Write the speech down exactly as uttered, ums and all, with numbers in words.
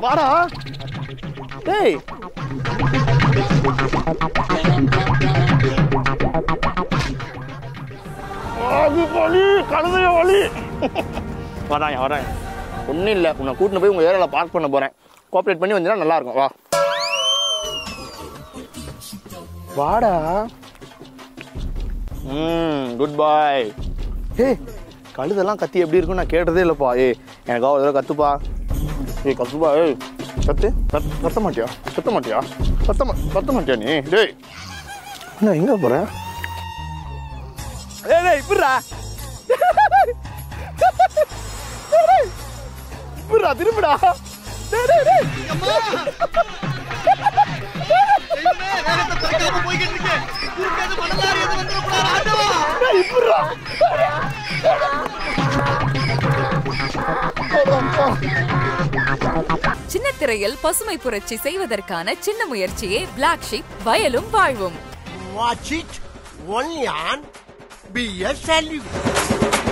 வாடா டேய் வலி கழுதைய வலி வராங்க வராங்க ஒன்றும் இல்லை உன்னை கூட்டின்னு போய் உங்கள் ஏரியாவில் பார்க் பண்ண போகிறேன் கோஆப்ரேட் பண்ணி வந்தீங்கன்னா நல்லாயிருக்கும் வா வாடா ம் குட் பாய் ஏ கழுதெல்லாம் கத்தி எப்படி இருக்குன்னு நான் கேட்டதே இல்லைப்பா ஏ எனக்காக ஒரு தடவை கற்றுப்பா ஏய் கத்துப்பா ஏய் கத்து கத் கத்த மாட்டியா கத்த மாட்டியா கத்த மா கத்த மாட்டியா நீ டேய் என்ன எங்கே போகிறேன் ஏய் டேய் இப்படிடா இப்படிடா திரும்பிடா டேய் டேய் டேய் சின்ன திரையில் பசுமை புரட்சி செய்வதற்கான சின்ன முயற்சியே பிளாக் ஷீப் வயலும் வாழ்வும். Watch it only on B S L U.